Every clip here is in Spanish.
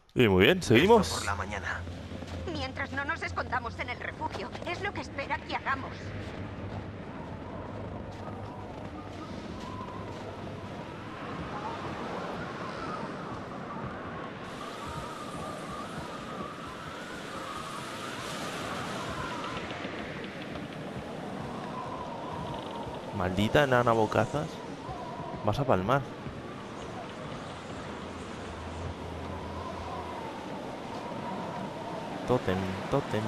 Y muy bien, seguimos. Por la mañana. Mientras no nos escondamos en el refugio, es lo que espera que hagamos. Maldita enana bocazas. Vas a palmar. Tótem, tótem.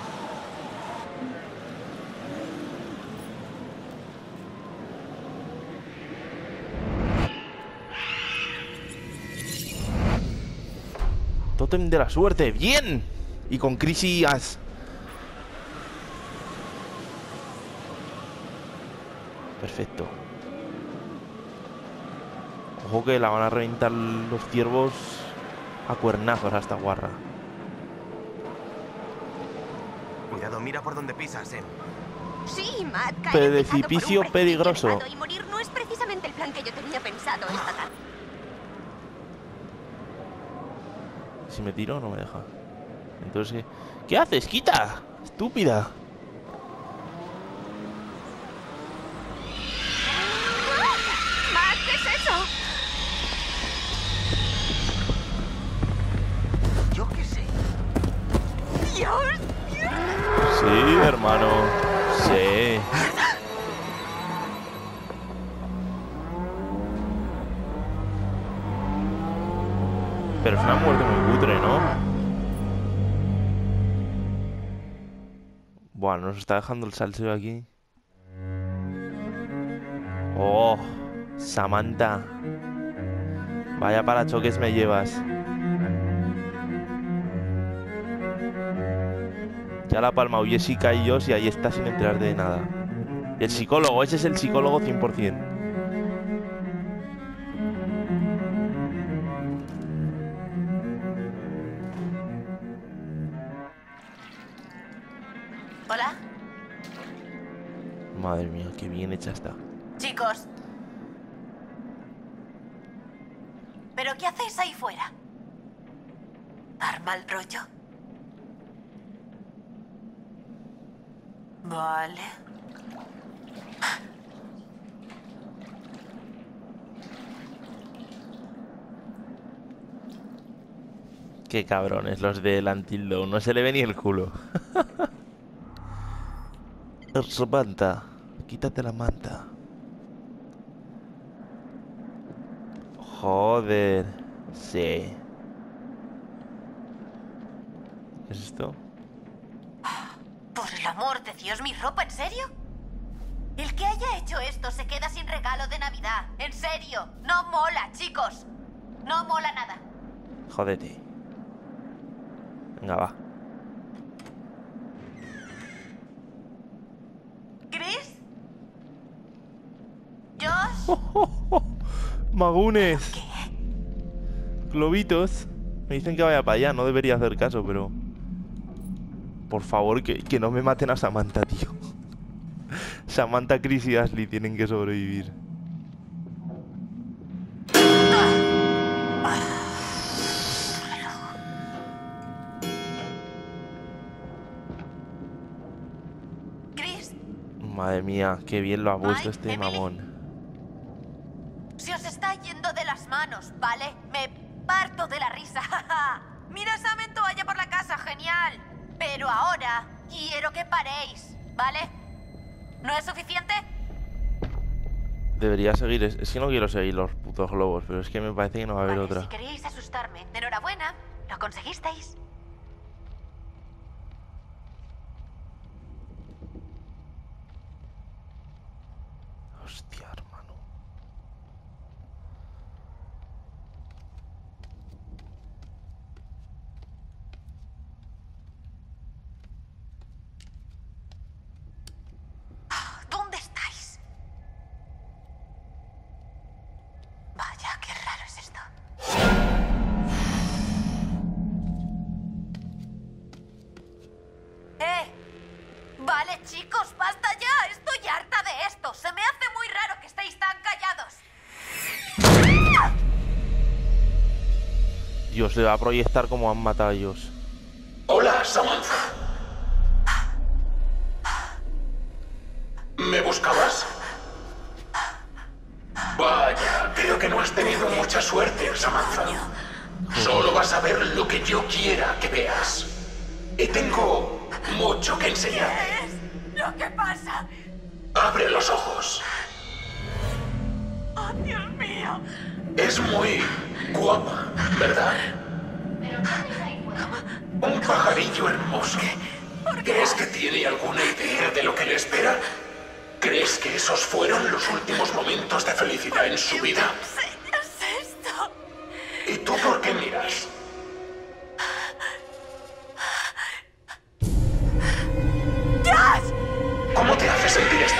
Tótem de la suerte, bien. Y con crisis. Perfecto. Ojo que la van a reventar los ciervos a cuernazos a esta guarra. Cuidado, mira por dónde pisas, Sí, Matt, caer Precipicio picado por un peligroso. elevado y morir no es precisamente el plan que yo tenía pensado esta tarde. Si me tiro, no me deja. Entonces, ¿qué haces? ¡Quita! ¡Estúpida! Matt, ¿qué es eso? Yo qué sé. ¡Dios! Sí, hermano. Sí. Pero es una muerte muy cutre, ¿no? Bueno, nos está dejando el salseo aquí. Oh, Samantha. Vaya parachoques me llevas. Ya la ha palmado Jessica y yo, y ahí está sin enterarte de nada. Y el psicólogo, ese es el psicólogo 100%. Hola, Madre mía, qué bien hecha está. chicos. ¿Pero qué hacéis ahí fuera? ¿Dar mal rollo? Vale. Qué cabrones los del Until Dawn. No se le ve ni el culo. Samantha, quítate la manta. Joder. Sí. ¿Qué es esto? Por el amor de Dios, ¿mi ropa? ¿En serio? El que haya hecho esto se queda sin regalo de Navidad. En serio, no mola, chicos. No mola nada. Jódete. Venga, va. ¿Chris? ¿Josh? Magunes. ¿Qué? Globitos. Me dicen que vaya para allá. No debería hacer caso, pero... Por favor, que no me maten a Samantha, tío. Samantha, Chris y Ashley tienen que sobrevivir. ¿Chris? Madre mía, qué bien lo ha puesto Mike, este Emily. mamón. Se os está yendo de las manos, ¿vale? Me parto de la risa. Mira esa toalla por la casa, genial. Pero ahora quiero que paréis, ¿vale? ¿No es suficiente? Debería seguir. Es que no quiero seguir los putos globos, pero es que me parece que no va a haber Vale, otra. si queréis asustarme, enhorabuena. Lo conseguisteis. Hostia, hermano. ¿Dónde estáis? Vaya, qué raro es esto. Vale, chicos, basta ya. Estoy harta de esto. Se me hace muy raro que estéis tan callados. Dios, le va a proyectar como han matado a ellos. Hola, Samantha. ¿Me buscabas? Vaya, creo que no has tenido mucha suerte, Samantha. Solo vas a ver lo que yo quiera que veas. Y tengo mucho que enseñar. ¿Qué es lo que pasa? Abre los ojos. ¡Oh, Dios mío! Es muy guapa, ¿verdad? Un pajarillo hermoso. ¿Crees que tiene alguna idea de lo que le espera? ¿Crees que esos fueron los últimos momentos de felicidad en su vida? ¿Enseñas esto? ¿Y tú por qué miras? ¡Josh! ¿Cómo te hace sentir esto?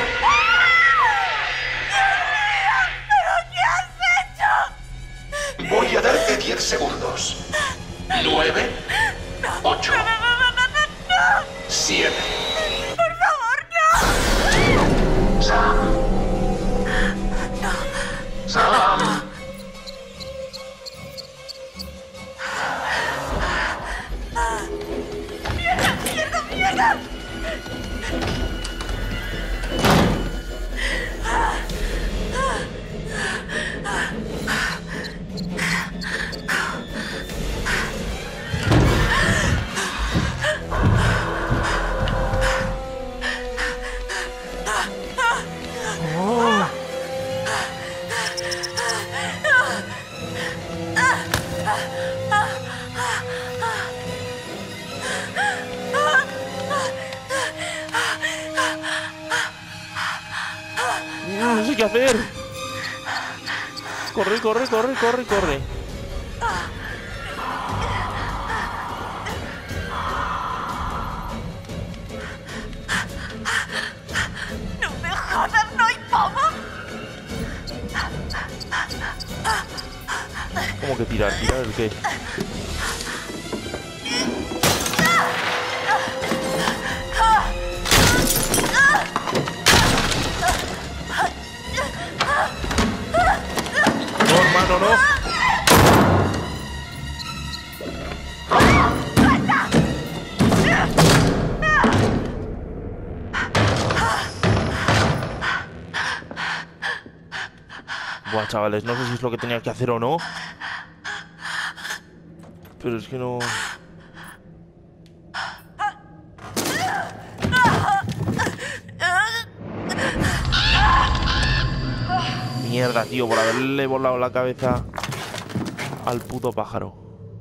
¿Pero qué has hecho? Voy a darte 10 segundos. 9, 8, 7. ¡Por favor, no! Sam. Sam. ¡Mierda! No sé qué hacer. Corre, corre, corre, corre, corre. ¡No me jodas! ¿No hay pomo? ¿Cómo que tirar? ¿Tirar el qué? No, hermano, no. Buah, chavales, no sé si es lo que tenía que hacer o no. Pero es que no... Mierda, tío, por haberle volado la cabeza al puto pájaro.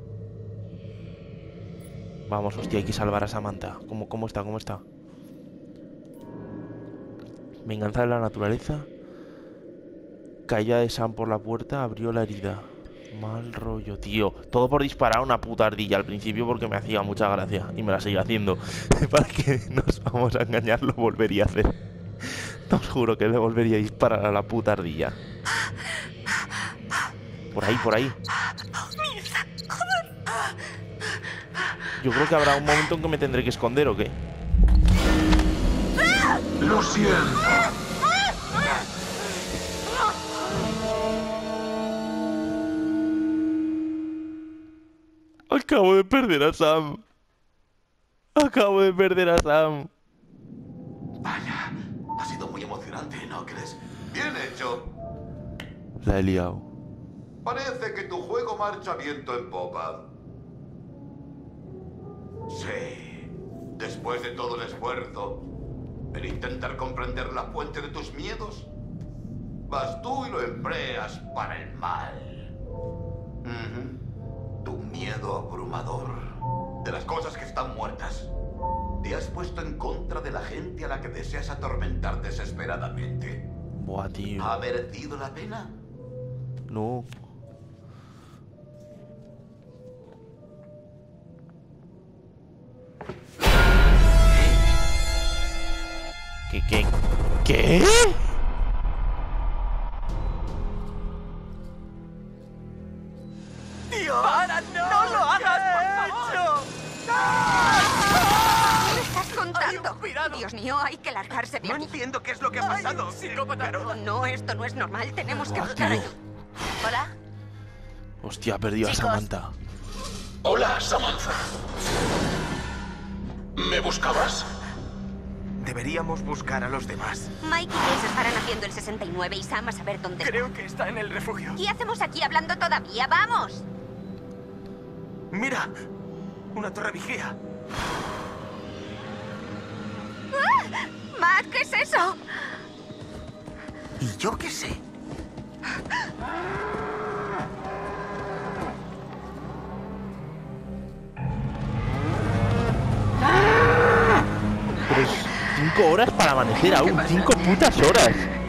Vamos, hostia, hay que salvar a Samantha. ¿Cómo está? ¿Cómo está? Venganza de la naturaleza. Caída de Sam por la puerta, abrió la herida. Mal rollo, tío. Todo por disparar a una puta ardilla al principio porque me hacía mucha gracia. Y me la sigue haciendo. Para que nos vamos a engañar, lo volvería a hacer. Os juro que le volvería a disparar a la puta ardilla. Por ahí, por ahí. Yo creo que habrá un momento en que me tendré que esconder, ¿o qué? Lo siento. Acabo de perder a Sam. Acabo de perder a Sam. Vaya, ha sido muy emocionante, ¿no crees? Bien hecho. La he liado. Parece que tu juego marcha viento en popa. Sí. Después de todo el esfuerzo, en intentar comprender la fuente de tus miedos, vas tú y lo empleas para el mal. Tu miedo abrumador de las cosas que están muertas. Te has puesto en contra de la gente a la que deseas atormentar desesperadamente. Buah, tío. ¿Ha merecido la pena? No. ¿Qué? ¡Dios! ¡Para, no lo hagas, por favor! ¿Qué me estás contando? Dios mío, hay que largarse de No aquí. entiendo qué es lo que ha pasado. No, esto no es normal. Tenemos que Buah, buscar tío. ayuda. ¿Hola? Hostia, ha perdido a Chicos. Samantha. Hola, Samantha. ¿Me buscabas? Deberíamos buscar a los demás. Mike y Chris estarán haciendo el 69 y Sam a saber dónde está. Creo que está en el refugio. ¿Qué hacemos aquí hablando todavía? ¡Vamos! ¡Mira! Una torre vigía. Matt, ¿qué es eso? ¿Y yo qué sé? Pero es 5 horas para amanecer aún. 5 putas horas.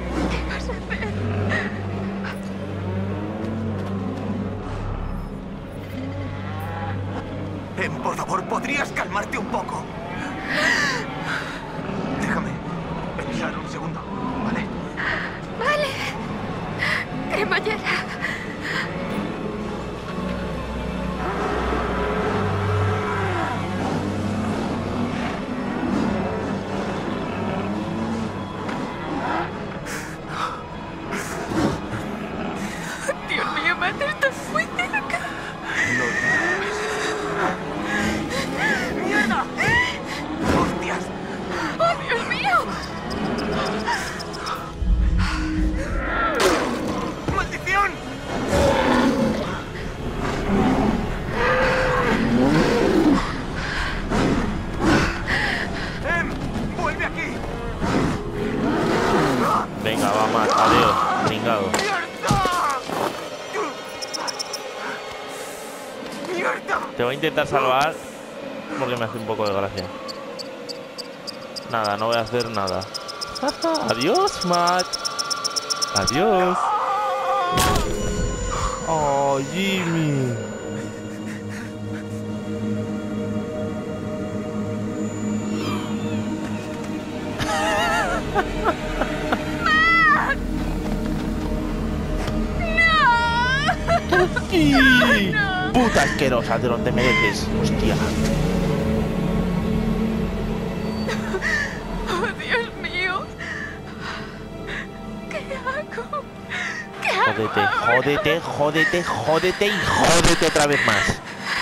Por favor, ¿podrías calmarte un poco? Déjame pensar un segundo, ¿vale? Vale. Cremallera. Dios mío, Matt, estás muy cerca. ¡Mierda! ¡Hostias! ¡Oh, Dios mío! ¡Maldición! ¡Vuelve aquí! Venga, va más. Adiós, pringado. ¡Mierda! Te voy a intentar salvar porque me hace un poco de gracia. Nada, no voy a hacer nada. Adiós, Matt. Adiós. Oh, Jimmy. ¡Sí! Puta asquerosa, de donde mereces. Hostia. ¡Oh, Dios mío! ¿Qué hago? ¿Qué hago? Jódete y jódete otra vez más.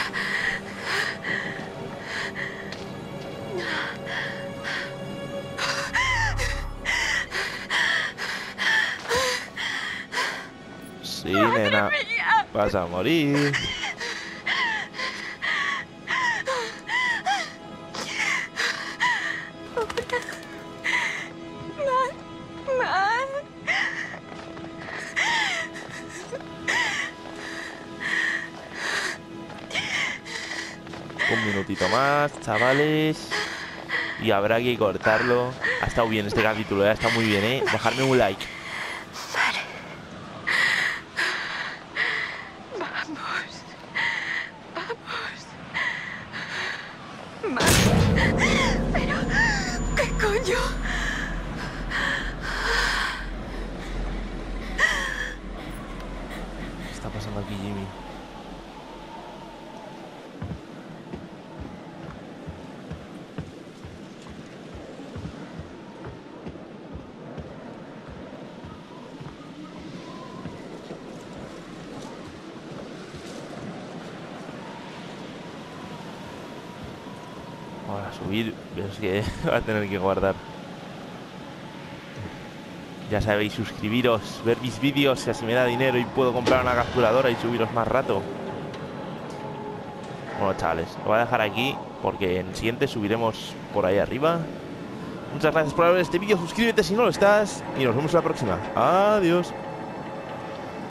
Sí, nena. Vas a morir. Un minutito más, chavales. Y habrá que cortarlo. Ha estado bien este capítulo, ha estado muy bien, ¿eh? Dejadme un like. Pero, ¿qué coño? ¿Qué está pasando aquí, Jimmy? Ahora subir, pero es que va a tener que guardar. Ya sabéis, suscribiros, ver mis vídeos, si así me da dinero y puedo comprar una capturadora y subiros más rato. Bueno, chavales, lo voy a dejar aquí porque en el siguiente subiremos por ahí arriba. Muchas gracias por ver este vídeo, suscríbete si no lo estás y nos vemos en la próxima. Adiós.